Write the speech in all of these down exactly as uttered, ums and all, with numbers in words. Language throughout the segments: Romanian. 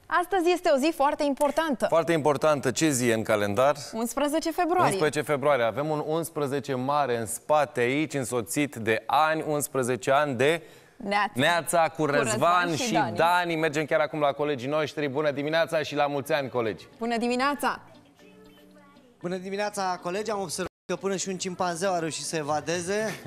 Astăzi este o zi foarte importantă. Foarte importantă. Ce zi e în calendar? unsprezece februarie. unsprezece februarie. Avem un unsprezece mare în spate aici, însoțit de ani, unsprezece ani de... Neața, Neața cu Răzvan, cu Răzvan și, și Dani. Dani. Mergem chiar acum la colegii noștri. Bună dimineața și la mulți ani, colegi! Bună dimineața! Bună dimineața, colegi! Am observat că până și un cimpanzeu a reușit să evadeze.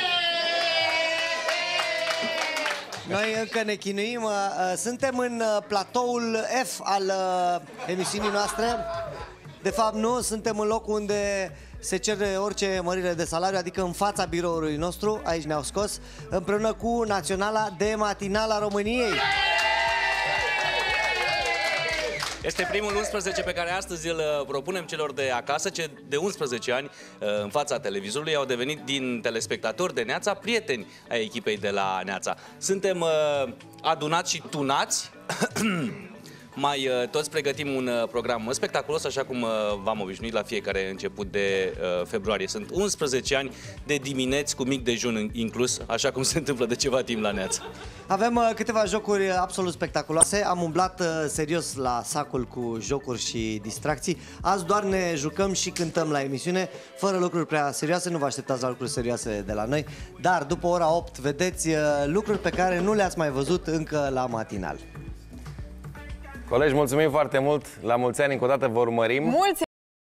Noi încă ne chinuim. Suntem în platoul F al emisiunii noastre. De fapt nu, suntem în locul unde se cere orice mărire de salariu, adică în fața biroului nostru. Aici ne-au scos, împreună cu Naționala de Matinal a României. Este primul unsprezece pe care astăzi îl propunem celor de acasă, ce de unsprezece ani în fața televizorului au devenit din telespectatori de Neața prieteni ai echipei de la Neața. Suntem adunați și tunați. Mai toți pregătim un program spectaculos, așa cum v-am obișnuit la fiecare început de februarie. Sunt unsprezece ani de dimineți cu mic dejun inclus, așa cum se întâmplă de ceva timp la Neața. Avem câteva jocuri absolut spectaculoase. Am umblat serios la sacul cu jocuri și distracții. Azi doar ne jucăm și cântăm la emisiune, fără lucruri prea serioase. Nu vă așteptați la lucruri serioase de la noi. Dar după ora opt vedeți lucruri pe care nu le-ați mai văzut încă la matinal. Colegi, mulțumim foarte mult! La mulți ani încă o dată vă urmărim! Mulți